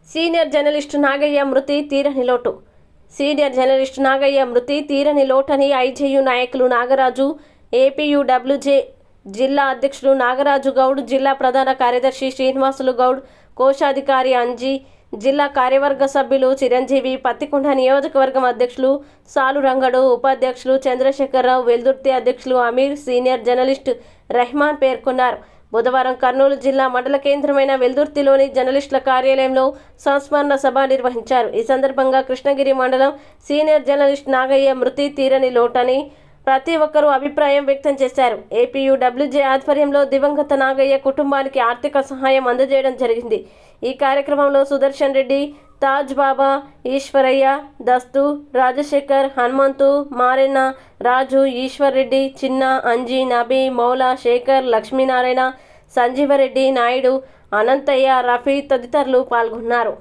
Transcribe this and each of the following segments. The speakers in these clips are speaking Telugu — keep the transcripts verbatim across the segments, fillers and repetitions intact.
సీనియర్ జర్నలిస్టు నాగయ్య మృతి తీరని లోటు. సీనియర్ జర్నలిస్టు నాగయ్య మృతి తీరని లోటని ఐజేయు నాయకులు నాగరాజు, ఏపీయూడబ్ల్యూజే జిల్లా అధ్యక్షుడు నాగరాజు గౌడ్, జిల్లా ప్రధాన కార్యదర్శి శ్రీనివాసులు గౌడ్, కోశాధికారి అంజీ, జిల్లా కార్యవర్గ సభ్యులు చిరంజీవి, పత్తికొండ నియోజకవర్గం అధ్యక్షులు సాలు రంగడు, ఉపాధ్యక్షులు చంద్రశేఖరరావు, వెల్దుర్తి అధ్యక్షులు అమీర్, సీనియర్ జర్నలిస్ట్ రెహమాన్ పేర్కొన్నారు. బుధవారం కర్నూలు జిల్లా మండల కేంద్రమైన వెల్దుర్తిలోని జర్నలిస్టుల కార్యాలయంలో సంస్మరణ సభ నిర్వహించారు. ఈ సందర్భంగా కృష్ణగిరి మండలం సీనియర్ జర్నలిస్ట్ నాగయ్య మృతి తీరని లోటని ప్రతి ఒక్కరూ అభిప్రాయం వ్యక్తం చేశారు. ఏపీయూడబ్ల్యూజే ఆధ్వర్యంలో దివంగత నాగయ్య కుటుంబానికి ఆర్థిక సహాయం అందజేయడం జరిగింది. ఈ కార్యక్రమంలో సుదర్శన్ రెడ్డి, తాజ్ బాబా, ఈశ్వరయ్య, దస్తు, రాజశేఖర్, హనుమంతు, మారెన్న, రాజు, ఈశ్వర్ రెడ్డి, చిన్న, అంజీ, నబీ, మౌలా, శేఖర్, లక్ష్మీనారాయణ, సంజీవరెడ్డి, నాయుడు, అనంతయ్య, రఫీ తదితరులు పాల్గొన్నారు.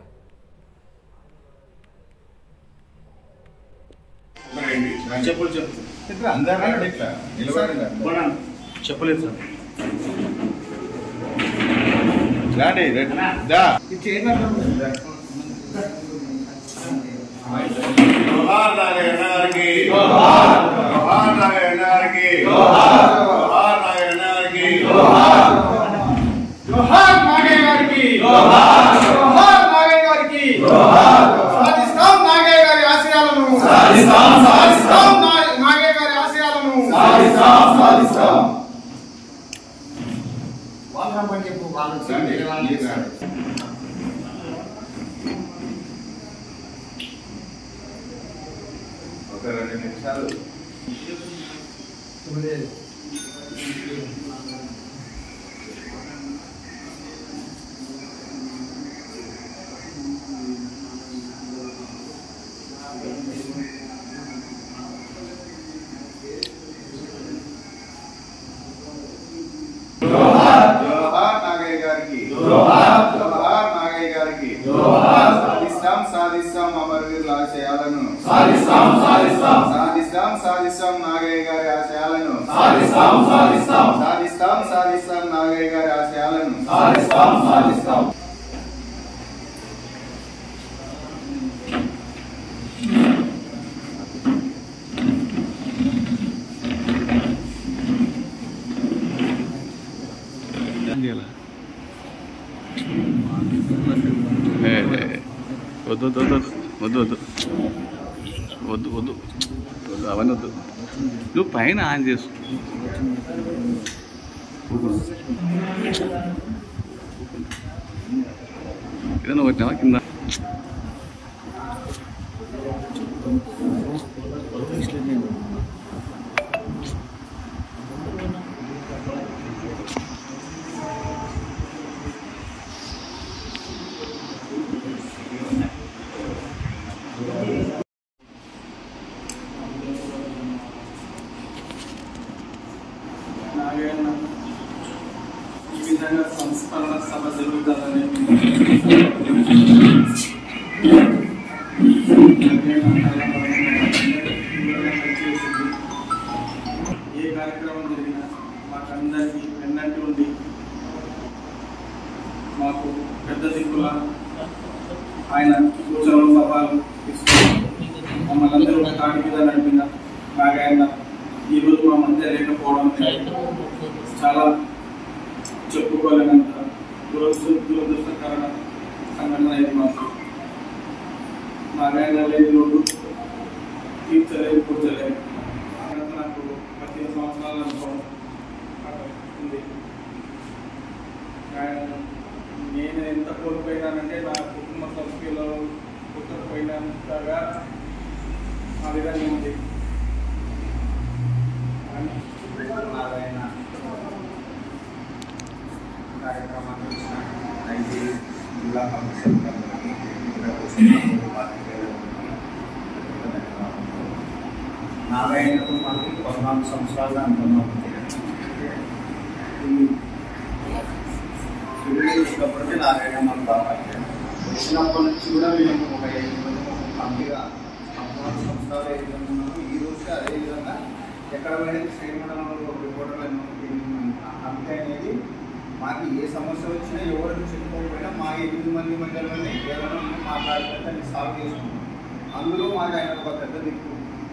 చెప్పలేదు సార్. जोहार नागेय गारिकी जोहार जोहार नागेय गारिकी जोहार जोहार नागेय गारिकी जोहार जोहार नागेय गारिकी जोहार जोहार नागेय गारिकी जोहार సాధిస్తాం నాగయ్య గారి ఆశయాలను సాధిస్తాం సాధిస్తాం నాగయ్య గారి ఆశయాలను సాధిస్తాం సాధిస్తాం వాల్కం పని చెప్పు వాళ్ళు చేయాలి. ఒక రెండు నిమిషాలు जोहार जोहार नागయ్య గారికి जोहार जोहार नागయ్య గారికి जोहार సాధిస్తాం సాధిస్తాం అమరవీరుల ఆశయాలను సాధిస్తాం సాధిస్తాం సాధిస్తాం సాధిస్తాం నాగయ్య గారి ఆశయాలను సాధిస్తాం సాధిస్తాం సాధిస్తాం సాధిస్తాం నాగయ్య గారి ఆశయాలను సాధిస్తాం సాధిస్తాం వద్దు వద్దు వద్దు వద్దు వద్దు వద్దు వద్దు అవన్నీ వద్దు. నువ్వు పైన ఆన్ చేసు. ఏదైనా వచ్చినావా కింద? నాగయ్య ఈ విధంగా సంస్మరణ సభ జరుగుతుందని ఏ కార్యక్రమం జరిగినా మాకందరికీ వెన్నంటి ఉండి మాకు పెద్ద దిక్కుల ఆయన సూచనలు సభలు తీసుకుని మమ్మల్ని అందరూ కాటి మీద నడిపిన నాగయ్య ఈరోజు మా మధ్య లేకపోవడం చాలా చెప్పుకోలేనంత దురదృష్టకరణ సంఘటన ఇది. మాకు నారాయణ లేని రోడ్డు తీర్చలేదు కూర్చలేదు. నాకు పదిహేను సంవత్సరాల అనుభవం ఉంది. నేను ఎంత కోల్పోయినానంటే నా కుటుంబ సభ్యులు పుట్టకపోయినంతగా ఆ విధంగా ఉంది. నారాయణ కార్యక్రమాన్ని వచ్చిన ఐదు జిల్లా కమిషనర్ నారాయణకు మనకి పద్నాలుగు సంవత్సరాలు అనుకున్నాం. వచ్చినప్పటికీ నారాయణ మనకు బాగా వచ్చినప్పటి నుంచి కూడా మేము ఒక ఐదు మంది పంపిగా పద్నాలుగు సంవత్సరాలు ఏ విధంగా ఉన్నాము. ఈ రోజు అదేవిధంగా ఎక్కడ పోయినా శ్రీమండలంలో రిపోర్టర్లు కమిటీ అనేది మాకు ఏ సమస్య వచ్చినా ఎవరికి చెప్పుకోకపోయినా మా ఎనిమిది మంది మధ్యలోనే ఏదైనా మాట్లాడితే దాన్ని సాల్వ్ చేసుకుంటాం. అందులో మాకు ఆయన ఒక పెద్ద దిక్కు.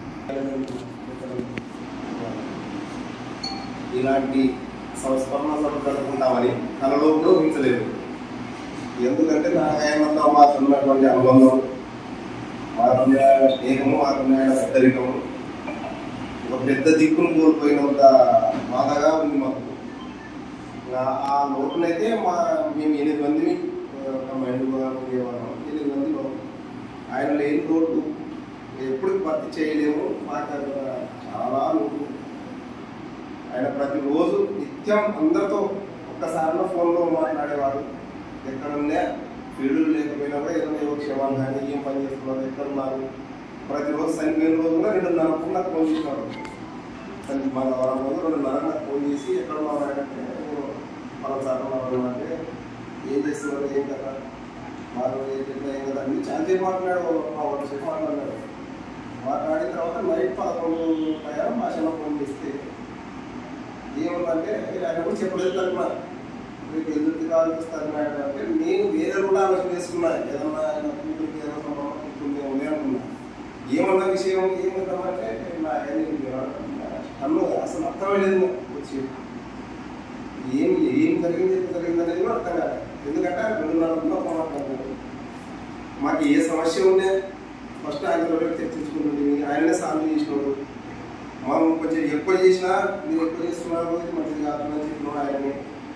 ఇలాంటి సంస్కరణ సభ జరుపుకుంటామని కలలో కూడా ఊహించలేదు. ఎందుకంటే నాకు ఆయనతో మాకు ఉన్నటువంటి అనుబంధం, మాకున్న స్నేహము, మాకున్న ఆయన పెద్దరికము ఒక పెద్ద దిక్కును కోల్పోయినంత బాధగా ఉంది మాకు. ఆ లోటునైతే మా మేము ఎనిమిది మందిని మైండ్ ఉండేవాళ్ళం. ఎనిమిది మందిలో ఆయన లేని లోటు ఎప్పుడు భర్తీ చేయలేము. మాకు చాలా లోటు. ఆయన ప్రతిరోజు నిత్యం అందరితో ఒక్కసారిలో ఫోన్లో మాట్లాడేవాడు. ఎక్కడున్నా ఫీల్డ్లు లేకపోయినా కూడా ఏదైనా ఏవో క్షేమాలు కానీ ఏం పని చేస్తున్నారు, ఎక్కడున్నారు, ప్రతిరోజు చనిపోయిన రోజు కూడా రెండున్నరకు నాకు ఫోన్ చేసినాడు. మన వారం రోజు రెండున్నరకు నాకు ఫోన్ చేసి ఎక్కడ ఉన్నారంటే మనం సార్ అంటే ఏం చేస్తున్నారు, ఏం కదా వాళ్ళు ఏం చెప్పినా ఏం కదా అన్ని చాలా మాట్లాడాడు. ఒక సేపు మాట్లాడినాడు. మాట్లాడిన తర్వాత నైట్ పదకొండు టైం భాషలో ఫోన్ చేస్తే ఏముందంటే ఆయన కూడా చెప్పలేదు అనుకున్నా. మీకు ఎదురు కావాల్సిస్తారు అంటే నేను వేరే కూడా ఆలోచన చేసుకున్నా. ఏదన్నా ఆయన కూతురికి ఏదో సంబంధం ఉంది అనుకున్నా. ఏమన్నా విషయం ఏమంటామంటే నా అన్ను అసలు అర్థమే లేదు వచ్చి ఏం ఏం జరిగింది జరిగింది అనేది కూడా అర్థం కాదు. ఎందుకంటే రెండున్నర మాట్లాడుతున్నాడు. మాకు ఏ సమస్య ఉండే ఫస్ట్ ఆయనతో చర్చించుకుంటుంది, ఆయననే సాల్వ్ చేసినాడు. మనం కొంచెం ఎక్కువ చేసినా మీరు ఎక్కువ చేస్తున్నారు మంచిది కాదని చెప్పినాడు ఆయన్ని.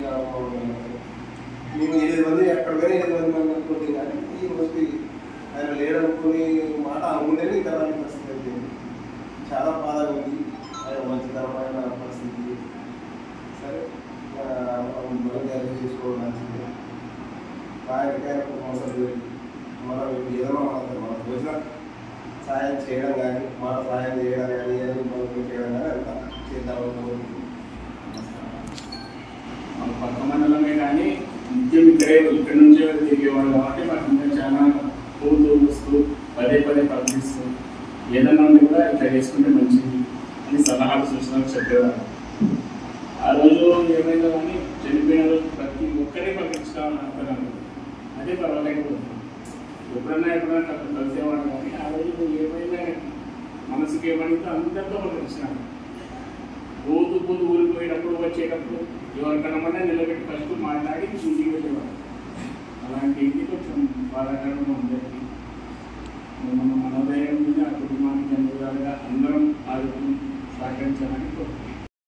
మేము ఎనిమిది మంది ఎక్కడ పోయినా ఎనిమిది మంది మంది అనుకుంటుంది. కానీ ఈ రోజు ఆయన లేడనుకుని మాట అనుకుంటేనే ఇంకా రాని పరిస్థితి అయితే చాలా బాధగా ఉంది. ఆయన మంచితరమైన పరిస్థితి. సరే మనం చేసుకోవడం మంచిది. ఆయనకైనా అవసరం లేదు. మనం ఏదైనా మన మన రోజున సాయం చేయడం కానీ మన సాయం చేయడం కానీ ఏదైనా మనం చేయడం కానీ అంతా చేద్దాం. మన పక్క మండలమే కానీ నిత్యం ఇక్కడే ఇక్కడ నుంచే తిరిగేవాళ్ళు కాబట్టి మాకు ఇంకా చాలా పూలు వస్తూ పదే పదే పలకరిస్తూ ఏదన్నా ఉంటే కూడా ఇట్లా చేసుకుంటే మంచిది అని సలహాలు సూచనలు చెప్పేవారు. ఆ రోజు ఏమైందో కానీ చనిపోయిన రోజు ప్రతి ఒక్కరే పలకరించుకోవాలని అనుకున్నాను. అదే పర్వాలేకపోతుంది. ఎప్పుడన్నా ఎప్పుడన్నా అక్కడ కలిసేవాడు కానీ ఆ రోజు ఏమైనా మనసుకి ఏమైందో అందరితో పలకరించినాను. రోజు పొద్దు ఊరికి పోయేటప్పుడు వచ్చేటప్పుడు ఎవరికన్నా నిలబెట్టి ఫస్ట్ మాట్లాడి ఇంటికి వెళ్ళేవాడు. అలాంటి ఇంటికి కొంచెం బాధాకరంగా ఉండేది. మన మనోదయం మీద ఆ కుటుంబానికి అందుగా అందరం ఆదుకుని సహకరించాలని కోరుకుంటున్నాం.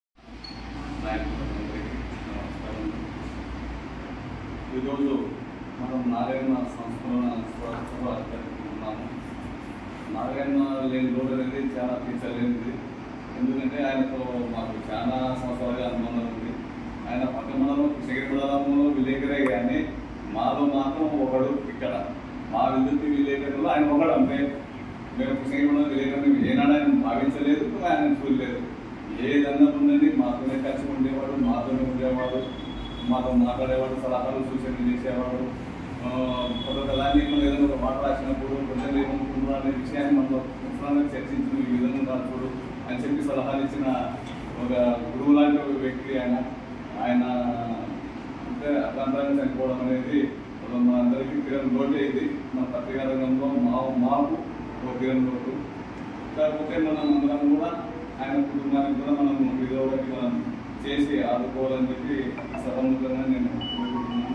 ఈరోజు మనం నారాయణ సంస్కరణ సభ జరుపుకుంటున్నాము. నారాయణ లేని రోడ్ అనేది చాలా తీర్చలేనిది. ఎందుకంటే ఆయనతో మాకు చాలా సంవత్సరాలుగా అనుబంధం ఉంది. ఆయన పక్క మండలం కృష్ణగిరి మండలంలో విలేకరే కానీ మాలో మాత్రం ఒకడు ఇక్కడ మా విద్యుత్ విలేకరులో ఆయన ఒకడు. అంటే మేము కృష్ణగిరి మండలం విలేకరుని ఏనాడు ఆయన భావించలేదు, ఆయన చూడలేదు. ఏదన్నా ఉందని మాతోనే కలిసి ఉండేవాడు, మాతోనే ఉండేవాడు, మాతో మాట్లాడేవాడు, సలహాలు సూచనలు చేసేవాడు. కొత్త కళాన్ని ఏదైనా ఒక మాట రాసినప్పుడు ప్రజలు ఏమనుకుంటున్నారు అనే విషయాన్ని మనతో పుస్తకాలను చర్చించిన ఈ విధంగా రాసుడు అని చెప్పి సలహాలు ఇచ్చిన ఒక గురువు లాంటి ఒక వ్యక్తి ఆయన. ఆయన అంటే అర్థాంతరాన్ని చనిపోవడం అనేది మన అందరికీ తీరం లోటే. ఇది మన పత్రికా రంగంలో మా మాకు ఒక తీరం లోటు. కాకపోతే మనం అందరం కూడా ఆయన కుటుంబానికి కూడా మనం ఏదో ఒకటి మనం చేసి ఆదుకోవాలని చెప్పి సభముఖంగా నేను కోరుకుంటున్నాను.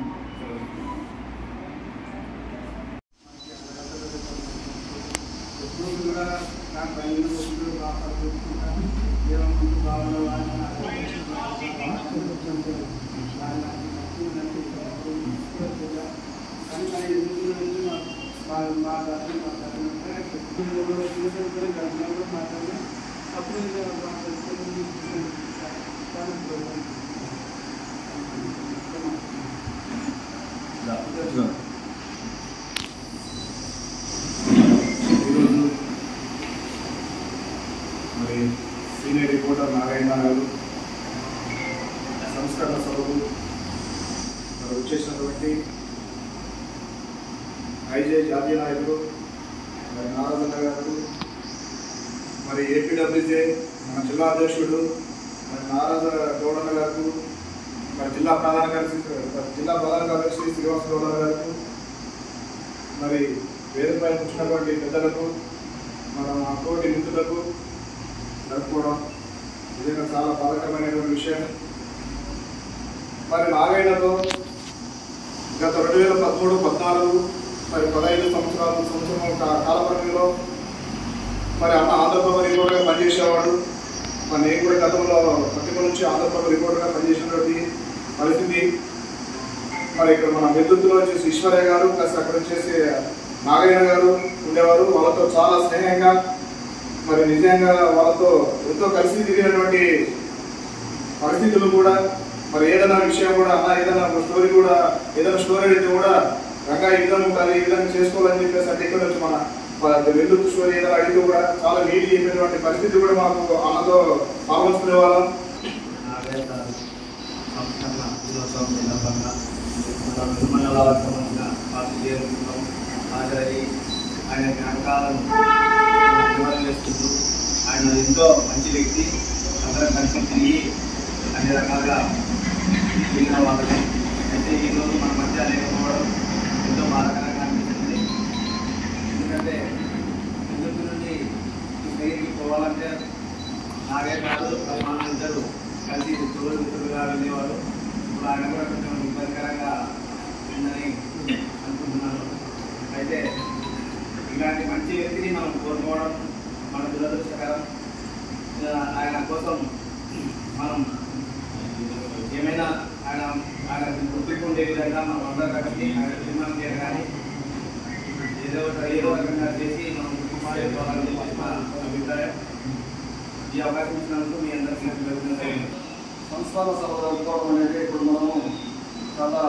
కూడా నాకు పైన ఏమంటూ కావాలో అప్పుడు ఈరోజు మరి సీనియర్ రిపోర్టర్ నారాయణ గారు సంస్కరణ సభకు మరి వచ్చేసినటువంటి ఐజే జాతీయ నాయకులు మరి నారాయణ గారు, మరి ఏపీడబ్ల్యూజే మన జిల్లా అధ్యక్షుడు మరి నారాయణ గౌడన్న గారు, మరి జిల్లా ప్రధాన కార్యదర్శి జిల్లా ప్రధాన కార్యదర్శి శ్రీనివాస గౌడ గారికి, మరి వేదికపై కూర్చున్నటువంటి పెద్దలకు, మన తోటి మిత్రులకు జరుపుకోవడం నిజంగా చాలా బాధకరమైనటువంటి విషయం. మరి నాగయ్యతో గత రెండు వేల పదమూడు పద్నాలుగు మరి పదహైదు సంవత్సరాల సంవత్సరం కాల పరిధిలో మరి అన్న ఆంధ్రప్రభ రిపోర్టర్గా పనిచేసేవాడు. మరి నేను కూడా గతంలో పత్రిక నుంచి ఆంధ్రప్రభ రిపోర్టర్గా పనిచేసినటువంటి పరిస్థితి. మరి ఇక్కడ మన విద్యుత్తులో వచ్చేసి ఈశ్వరయ్య గారు ప్లస్ అక్కడ వచ్చేసి నాగయ్య గారు ఉండేవారు. వాళ్ళతో చాలా స్నేహంగా మరి నిజంగా వాళ్ళతో ఎంతో కలిసి తిరిగినటువంటి పరిస్థితులు కూడా, మరి ఏదైనా విషయం కూడా అన్న ఏదైనా స్టోరీ కూడా ఏదైనా స్టోరీ అయితే కూడా రంగా ఈ విధంగా ఉండాలి, ఈ విధంగా చేసుకోవాలని చెప్పేసి అంటే ఇక్కడ నుంచి మన విద్యుత్ స్టోరీ ఏదైనా అడిగితే కూడా చాలా నీటి చెప్పినటువంటి పరిస్థితి కూడా మాకు అన్నతో పాల్గొంచుకునే వాళ్ళం. హాజరయ్యి ఆయన జ్ఞాపకాలను వివరణ చేస్తుంటూ ఆయన ఎంతో మంచి వ్యక్తి, అందరం కలిసి తిరిగి అన్ని రకాలుగా తిరిగిన వాళ్ళని. అయితే ఈరోజు మన మధ్య లేకపోవడం ఎంతో బాధాకరంగా అనిపిస్తుంది. ఎందుకంటే విద్యుత్ నుండి దగ్గరికి పోవాలంటే నాగే కాదు మన ఇద్దరు కలిసి తోడు మిత్రులుగా వెళ్ళేవారు. ఇప్పుడు ఆయన కూడా కొంచెం ఇబ్బందికరంగా ఉందని అనుకుంటున్నాను. అయితే ఇలాంటి మంచి వ్యక్తిని మనం కోరుకోవడం మన దురదృష్టకరం. ఆయన కోసం మనం ఏమైనా ఆయన ఆయన గుర్తింపు ఉండే విధంగా మనం అందరం కలిసి ఆయన నిర్మాణం చేయాలి, కానీ ఏదో ఏదో రకంగా చేసి మనం గుర్తింపు చేసుకోవాలని చెప్పి మా అభిప్రాయం. ఈ అవకాశం ఇచ్చినందుకు మీ అందరికీ జరుగుతుంది. సంస్థాన సభ జరుపుకోవడం అనేది ఇప్పుడు మనము చాలా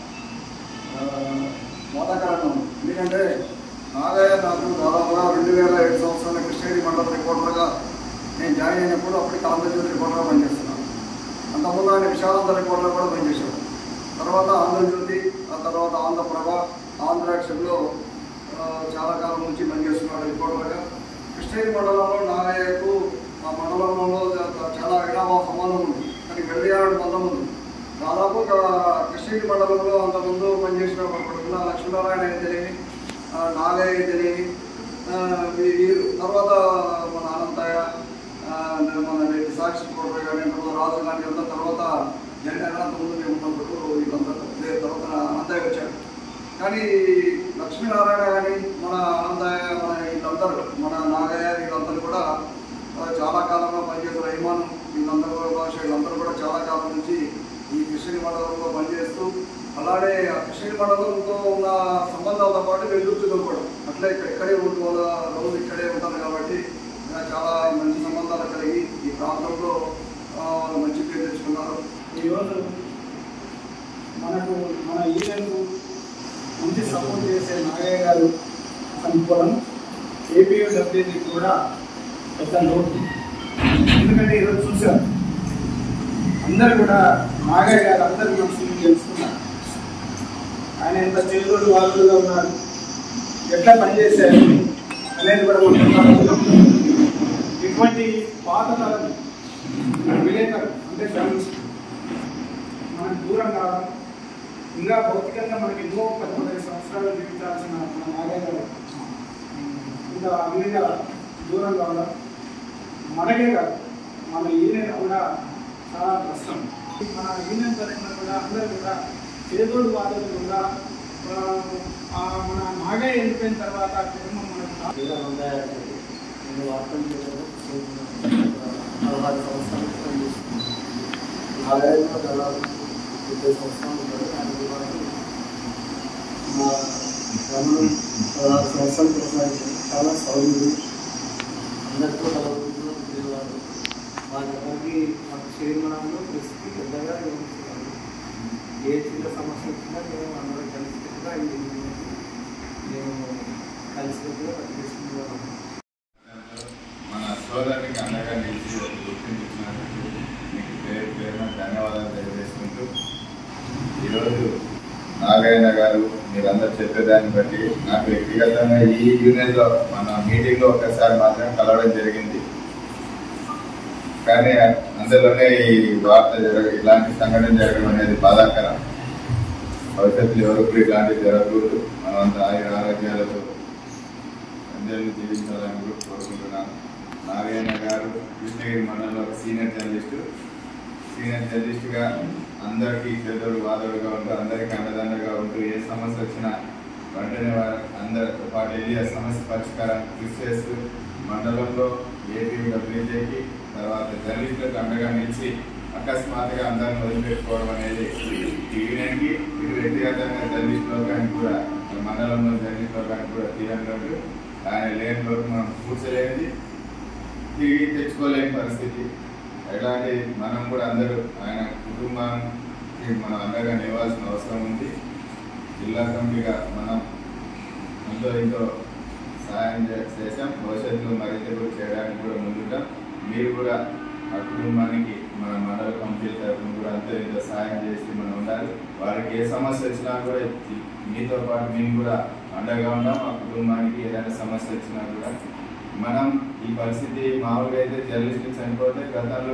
బాధాకరంగా ఉంది. ఎందుకంటే నాగయ్య నాకు దాదాపుగా రెండు వేల ఏడు సంవత్సరాల కృష్ణగిరి మండల రిపోర్టర్గా నేను జాయిన్ అయినప్పుడు అప్పటికి ఆంధ్రజ్యోతి రిపోర్టర్గా పనిచేస్తున్నాను. అంతకుముందు ఆయన విశాలాంధ్ర రిపోర్టర్గా కూడా పనిచేశాడు. తర్వాత ఆంధ్రజ్యోతి, ఆ తర్వాత ఆంధ్రప్రభ, ఆంధ్రాక్షలో చాలా కాలం నుంచి పనిచేస్తున్నాడు రిపోర్టర్గా. కృష్ణగిరి మండలంలో నాగయ్యకు ఆ మండలంలో చాలా వినాభావ సంబంధం ఉంది, కానీ వెళ్ళేయాడు బంధం ఉంది. దాదాపు కృష్ణగిరి మండలంలో అంతకుముందు పనిచేసిన కొడుకున్న లక్ష్మీనారాయణ అయితేనేమి, నాగయ్య అయితేనేమి, వీరు తర్వాత మన అనంతయ్య, మన సాక్షి రిపోర్టర్ కానీ తర్వాత రాజు కానీ అంతా తర్వాత జన ముందు మేము ఉన్నప్పుడు వీళ్ళంతా తర్వాత అనంతయ్య వచ్చాడు. కానీ లక్ష్మీనారాయణ కానీ మన అనంతయ్య మన వీళ్ళందరూ మన నాగయ్య వీళ్ళందరూ కూడా చాలా కాలంగా పనిచేస్తారు. అభిమానం వీళ్ళందరూ భాష వీళ్ళందరూ కూడా చాలా కాలం నుంచి ఈ కృష్ణగిరి మండలంలో పనిచేస్తూ, అలానే ఆ కృష్ణగిరి మండలంతో ఉన్న సంబంధాలతో పాటు వెలుగుతుందో కూడా అట్లా ఇక్కడ ఇక్కడే ఉంటూ వాళ్ళ రోజు ఇక్కడే ఉంటారు కాబట్టి చాలా మంచి సంబంధాలు కలిగి ఈ ప్రాంతంలో వాళ్ళు మంచి పేరు తెచ్చుకున్నారు. ఈరోజు మనకు మన ఈవెంట్కు మంచి సపోర్ట్ చేసే నాగయ్య గారు అనుకోవడం ఏపీయూడబ్ల్యూజీ కూడా పెద్ద లోటు. ఎందుకంటే ఈరోజు చూసాం అందరూ కూడా నాగయ్య గారు అందరి మనసులు తెలుసుకున్నారు. ఆయన ఎంత చెల్లుడు వాళ్ళుగా ఉన్నారు, ఎట్లా పనిచేశారు అనేది కూడా మనం ఇటువంటి పాత తరం విలేకరు అంటే జర్నలిస్ట్ మనకు దూరం కావడం, ఇంకా భౌతికంగా మనకి ఎన్నో పదకొండు సంవత్సరాలు జీవించాల్సిన మన నాగయ్య గారు ఇంకా అన్నిగా దూరం కావడం మనకే కాదు మన యూనియన్ కూడా చాలా కష్టం. మన యూనియన్ తరఫున కూడా అందరూ కూడా చేదోడు వాదోడు కూడా మన నాగయ్య వెళ్ళిపోయిన తర్వాత కుటుంబం మనకు నేను వార్తలు పదహారు సంవత్సరాలు పనిచేస్తున్నాను. నాగయ్యలో దాదాపు ముప్పై సంవత్సరాలు ఉంటారు. ఆయన మా గ్రామం పదహారు సంవత్సరాలు కొనసాగించారు. చాలా సౌర్యుడు, అందరితో కలవడంలో ఉండేవారు. మా దగ్గరికి మాకు శ్రీమణంలో పరిస్థితి పెద్దగా వివరించారు. ఏ చిన్న సమస్య వచ్చినా మేము అందరం కలిసికట్టుగా మేము కలిసికట్టుగా పనిచేసుకునేవాళ్ళం. మన సోదరునికి అండగా నిలిచి గుర్తించినందుకు మీకు పేరు పేరున ధన్యవాదాలు తెలియజేసుకుంటూ, ఈరోజు నాగయ్య గారు మీరందరూ చెప్పేదాన్ని బట్టి నాకు వ్యక్తిగతంగా ఈ యూనియన్లో మన మీటింగ్లో ఒకసారి మాత్రమే కలవడం జరిగింది. కానీ అందులోనే ఈ వార్త జరగ ఇలాంటి సంఘటన జరగడం అనేది బాధాకరం. భవిష్యత్తులో ఎవరికి ఇలాంటివి జరగకూడదు. మనమంతా ఆయుర ఆరోగ్యాలతో అందరినీ జీవించాలని కూడా కోరుకుంటున్నాను. నారాయణ గారు కృష్ణగిరి మండలంలో ఒక సీనియర్ జర్నలిస్టు. సీనియర్ జర్నలిస్టుగా అందరికీ చేదోడు వాదోడుగా ఉంటూ అందరికీ అండదండగా ఉంటూ ఏ సమస్య వచ్చినా వెంటనే అందరితో పాటు వెళ్ళి ఆ సమస్య పరిష్కారానికి కృషి చేస్తూ మండలంలో ఏపీ డబ్ల్యూజేకి తర్వాత జర్నలిస్టులకు అండగా నిలిచి అకస్మాత్తుగా అందరిని వదిలిపెట్టుకోవడం అనేది యూనియన్కి ఇటు వ్యక్తిగతంగా జర్నలిస్ట్ లోకానికి కూడా మండలంలో జర్నలిస్ట్ లోకానికి కూడా తీరని ఆయన లేని లోటు మనం కూర్చోలేనిది, తిరిగి తెచ్చుకోలేని పరిస్థితి. ఎలాంటి మనం కూడా అందరూ ఆయన కుటుంబానికి మనం అండగా నిలవాల్సిన అవసరం ఉంది. జిల్లా కమిటీగా మనం ఎంతో ఎంతో సహాయం చేసాం. భవిష్యత్తులో మరింత కూడా చేయడానికి కూడా ముందుంటాం. మీరు కూడా ఆ కుటుంబానికి మన మండల కమిటీ తరఫున కూడా అంతో ఎంతో సహాయం చేసి మనం ఉండాలి. వారికి ఏ సమస్య వచ్చినా కూడా మీతో పాటు మేము కూడా అండగా ఉంటాం. ఆ కుటుంబానికి ఏదైనా సమస్య వచ్చినా కూడా మనం ఈ పరిస్థితి మామూలుగా అయితే జర్నలిస్టులు చనిపోతే గతంలో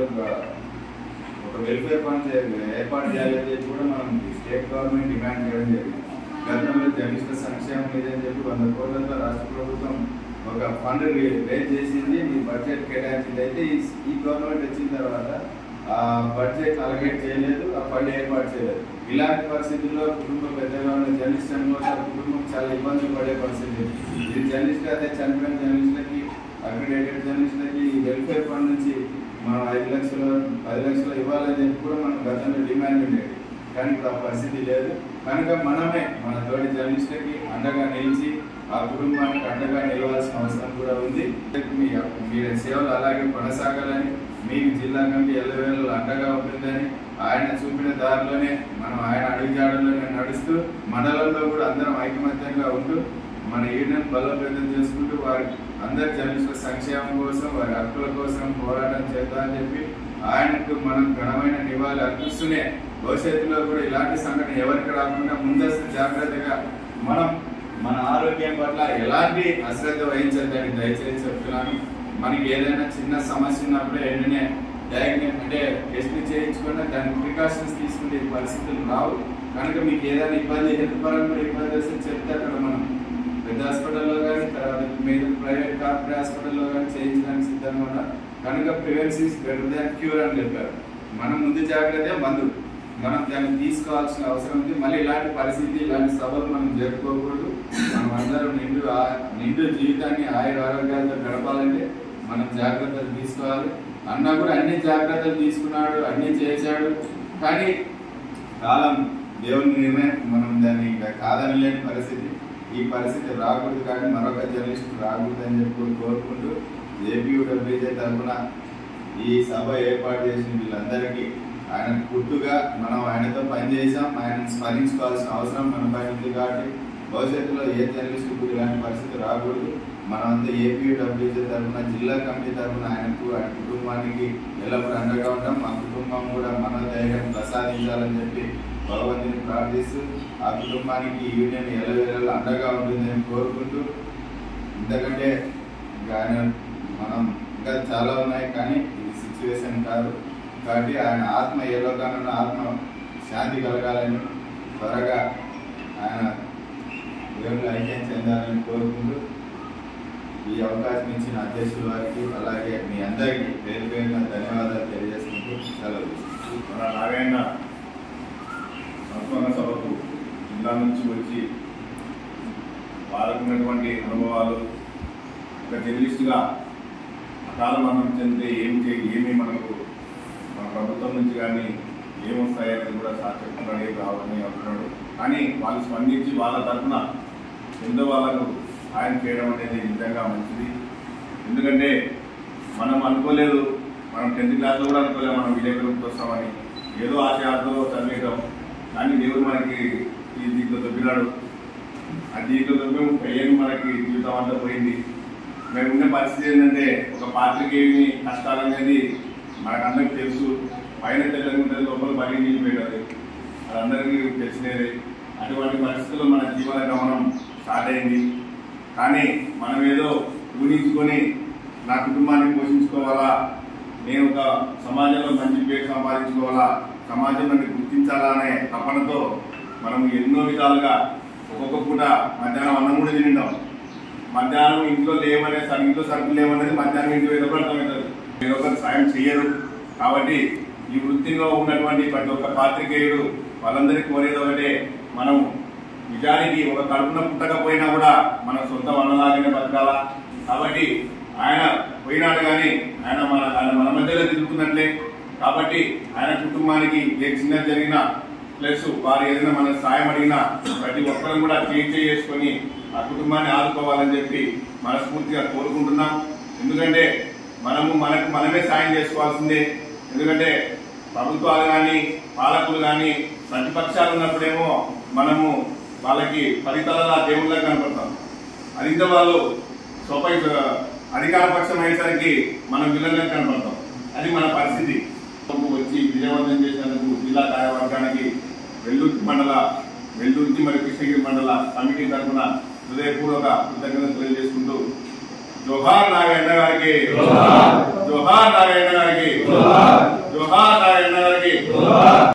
ఒక వెల్ఫేర్ ఫండ్ ఏర్పాటు చేయాలని చెప్పి కూడా మనం స్టేట్ గవర్నమెంట్ డిమాండ్ చేయడం జరిగింది. గతంలో జర్నలిస్టుల సంక్షేమం లేదని చెప్పి వంద కోట్లతో రాష్ట్ర ప్రభుత్వం ఒక ఫండ్ రేజ్ చేసింది, మీ బడ్జెట్ కేటాయించింది. అయితే ఈ గవర్నమెంట్ వచ్చిన తర్వాత ఆ బడ్జెట్ అలకేట్ చేయలేదు, ఆ ఫండ్ ఏర్పాటు చేయలేదు. ఇలాంటి పరిస్థితుల్లో కుటుంబ పెద్దగా ఉన్న జర్నలిస్ట్ చనిపోతే కుటుంబం చాలా ఇబ్బందులు పడే పరిస్థితి. ఇది జర్నలిస్ట్ అయితే చనిపోయిన జర్నలిస్టులకి అక్రిడేటెడ్ జర్నలిస్టులకి వెల్ఫేర్ ఫండ్ నుంచి మనం ఐదు లక్షలు పది లక్షలు ఇవ్వాలని చెప్పి కూడా మనం గతంలో డిమాండ్ ఉండేది. కానీ ఇప్పుడు ఆ పరిస్థితి లేదు. కనుక మనమే మన తోటి జర్నలిస్టులకి అండగా నిలిచి ఆ కుటుంబానికి అండగా నిలవాల్సిన అవసరం కూడా ఉంది. మీ మీ సేవలు అలాగే కొనసాగాలని, మీకు జిల్లా కమిటీ ఎల్లవేళలు అండగా ఉంటుందని ఆయన చూపిన దారిలోనే మనం ఆయన అడుగుజాడల్లోనే నడుస్తూ మండలంలో కూడా అందరం ఐకమత్యంగా ఉంటూ మన యూనియన్ బలోపేతం చేసుకుంటూ వారి అందరి జర్నలిస్టుల సంక్షేమం కోసం వారి హక్కుల కోసం పోరాటం చేద్దామని చెప్పి ఆయనకు మనం ఘనమైన నివాళి అర్పిస్తూనే భవిష్యత్తులో కూడా ఇలాంటి సంఘటన ఎవరికి రాకుండా ముందస్తు జాగ్రత్తగా మనం మన ఆరోగ్యం పట్ల ఎలాంటి అశ్రద్ధ వహించద్దని దయచేసి చెప్తున్నాను. మనకి ఏదైనా చిన్న సమస్య ఉన్నప్పుడే వెంటనే డయాగ్నోస్ అంటే టెస్ట్ చేయించుకున్నా దానికి ప్రికాషన్స్ తీసుకునే పరిస్థితులు రావు. కనుక మీకు ఏదైనా ఇబ్బంది హెల్త్ పరంగా ఇబ్బంది వస్తే చెప్తే అక్కడ మనం పెద్ద హాస్పిటల్లో కానీ తర్వాత మీరు ప్రైవేట్ కార్పొరేట్ హాస్పిటల్లో కానీ చేయించడానికి సిద్ధంగా ఉన్నాం. కనుక prevention is better than cure అని చెప్పారు. మనం ముందు జాగ్రత్త మందు మనం దాన్ని తీసుకోవాల్సిన అవసరం ఉంది. మళ్ళీ ఇలాంటి పరిస్థితి ఇలాంటి సభలు మనం జరుపుకోకూడదు. మనం అందరం నిండు నిండు జీవితాన్ని ఆయుర ఆరోగ్యాలతో గడపాలంటే మనం జాగ్రత్తలు తీసుకోవాలి. అన్న కూడా అన్ని జాగ్రత్తలు తీసుకున్నాడు, అన్ని చేశాడు. కానీ కాలం దేవుని నిర్ణయం, మనం దాన్ని కాదనలేని పరిస్థితి. ఈ పరిస్థితి రాకూడదు, కానీ మరొక జర్నలిస్ట్ రాకూడదు అని చెప్పి కోరుకుంటూ ఏపీయూడబ్ల్యూజే తరఫున ఈ సభ ఏర్పాటు చేసిన వీళ్ళందరికీ ఆయన గుర్తుగా మనం ఆయనతో పనిచేసాం, ఆయన స్మరించుకోవాల్సిన అవసరం మన పైన ఉంది. కాబట్టి భవిష్యత్తులో ఏ జర్నలిస్టు కూడా ఇలాంటి పరిస్థితి రాకూడదు. మనమంతా ఏపీయూడబ్ల్యూజే తరఫున జిల్లా కమిటీ తరఫున ఆయనకు ఆయన కుటుంబానికి ఎల్లప్పుడూ అండగా ఉంటాం. మా కుటుంబం కూడా మనోధైర్యం ప్రసాదించాలని చెప్పి భగవంతుని ప్రార్థిస్తూ ఆ కుటుంబానికి యూనియన్ ఎల్లవేళలు అండగా ఉంటుందని కోరుకుంటూ, ఇంతకంటే ఆయన మనం ఇంకా చాలా ఉన్నాయి కానీ ఇది సిచ్యువేషన్ కాదు. కాబట్టి ఆయన ఆత్మ ఏ లోకాన ఆత్మ శాంతి కలగాలని, త్వరగా ఆయన దేవుళ్ళు ఐక్యం చెందాలని కోరుకుంటూ ఈ అవకాశం ఇచ్చిన అధ్యక్షుల వారికి అలాగే మీ అందరికీ పేరు పేరున ధన్యవాదాలు తెలియజేసుకుంటూ సెలవు తీసుకుంటాం. మన నారాయణ సంస్మరణ సభకు జిల్లా నుంచి వచ్చి వారుకున్నటువంటి అనుభవాలు, ఒక జర్నలిస్టుగా అకాల మరణం చెందితే ఏం చే ఏమి మనకు మన ప్రభుత్వం నుంచి కానీ ఏమొస్తాయని కూడా సార్ చెప్తున్నాడు, ఏం రావాలని అంటున్నాడు. కానీ వాళ్ళు స్పందించి వాళ్ళ తరఫున ఎంతో వాళ్ళకు సాయం చేయడం అనేది నిజంగా మంచిది. ఎందుకంటే మనం అనుకోలేదు, మనం టెన్త్ క్లాస్లో కూడా అనుకోలేదు మనం విలేకరులకు వస్తామని. ఏదో ఆశయాలతో చదివేయడం, కానీ దేవుడు మనకి ఈ దీంట్లో దొబ్బినాడు. ఆ దీంట్లో దొబ్బి ముప్పై ఏళ్ళు మనకి జీవితం అంతా పోయింది. మేము ఉండే పరిస్థితి ఏంటంటే ఒక పాత్రికేయుని కష్టాలు అనేది మనకు అందరికీ తెలుసు. పైన తెల్లగా ఉంటుంది, లోపల బలి నిలిపోయేది, అది అందరికీ తెలిసినది. అటువంటి పరిస్థితుల్లో మన జీవన గమనం స్టార్ట్ అయింది. కానీ మనం ఏదో ఊహించుకొని నా కుటుంబాన్ని పోషించుకోవాలా, నేను ఒక సమాజంలో మంచి పేరు సంపాదించుకోవాలా, సమాజం నుండి గుర్తించాలా అనే తపనతో మనం ఎన్నో విధాలుగా ఒక్కొక్క పూట మధ్యాహ్నం అన్నం కూడా తింటాం. మధ్యాహ్నం ఇంట్లో లేవనే ఇంట్లో సరుకులు లేవనేది మధ్యాహ్నం ఇంట్లో ఏదో అర్థమవుతుంది. ఏదో ఒకటి సాయం చెయ్యరు. కాబట్టి ఈ వృత్తిలో ఉన్నటువంటి ప్రతి ఒక్క పాత్రికేయుడు వాళ్ళందరికీ కోరేది ఒకటే, మనం నిజానికి ఒక కడుపున పుట్టకపోయినా కూడా మన సొంత వనలాగానే బతకాలా. కాబట్టి ఆయన పోయినాడు కానీ ఆయన మన ఆయన మన మధ్యలో తిరుగుతున్నట్లే. కాబట్టి ఆయన కుటుంబానికి ఏ చిన్న జరిగినా ప్లస్ వారు ఏదైనా మన సాయం అడిగినా ప్రతి ఒక్కరం కూడా చేంజ్ చేసుకొని ఆ కుటుంబాన్ని ఆదుకోవాలని చెప్పి మనస్ఫూర్తిగా కోరుకుంటున్నాం. ఎందుకంటే మనము మనకు మనమే సాయం చేసుకోవాల్సిందే. ఎందుకంటే ప్రభుత్వాలు కానీ పాలకులు కానీ ప్రతిపక్షాలు ఉన్నప్పుడేమో మనము వాళ్ళకి ఫలితాల దేవుళ్ళ కనపడతాం. అదింత వాళ్ళు స్వపై అధికార పక్షం అయ్యేసరికి మనం విలన్గా కనపడతాం. అది మన పరిస్థితి. వచ్చి విజయవంతం చేసినందుకు జిల్లా కార్యవర్గానికి వెల్లుర్తి మండల వెల్లుర్తి మరియు కృష్ణగిరి మండల కమిటీ తరఫున హృదయపూర్వక కృతజ్ఞతలు తెలియజేసుకుంటూ జోహార్ నాగయ్య గారికి, జోహార్ నాగయ్య గారికి, జోహార్ నాగయ్య గారికి.